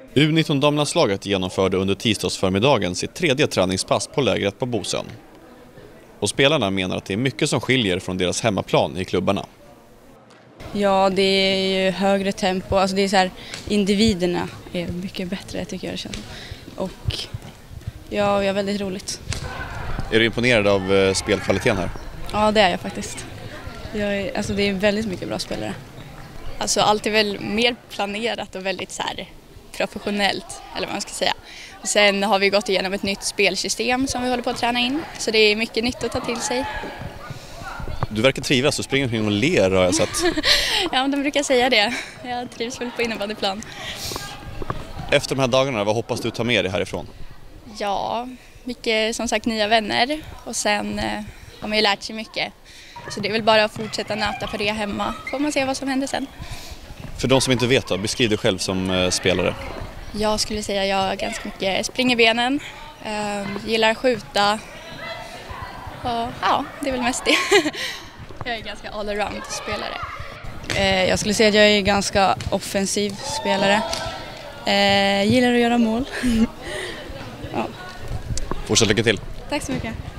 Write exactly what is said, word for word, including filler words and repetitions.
U nitton-damlandslaget genomförde under tisdagsförmiddagen sitt tredje träningspass på lägret på Bosön. Och spelarna menar att det är mycket som skiljer från deras hemmaplan i klubbarna. Ja, det är ju högre tempo. Alltså det är så här, individerna är mycket bättre tycker jag det känns. Och ja, vi har väldigt roligt. Är du imponerad av eh, spelkvaliteten här? Ja, det är jag faktiskt. Jag är, alltså det är väldigt mycket bra spelare. Alltså allt är väl mer planerat och väldigt så här professionellt, eller vad man ska säga. Och sen har vi gått igenom ett nytt spelsystem som vi håller på att träna in. Så det är mycket nytt att ta till sig. Du verkar trivas, du springer omkring och ler har jag sett. Ja, de brukar säga det. Jag trivs väl på innebandyplan. Efter de här dagarna, vad hoppas du ta med dig härifrån? Ja, mycket som sagt nya vänner. Och sen eh, har man ju lärt sig mycket. Så det är väl bara att fortsätta nöta på det hemma. Får man se vad som händer sen. För de som inte vet då, beskriv dig själv som eh, spelare. Jag skulle säga att jag ganska mycket springer benen. Eh, gillar att skjuta. Och, ja, det är väl mest det. Jag är ganska all-around spelare. Eh, jag skulle säga att jag är ganska offensiv spelare. Eh, gillar att göra mål. Ja. Fortsätt lycka till. Tack så mycket.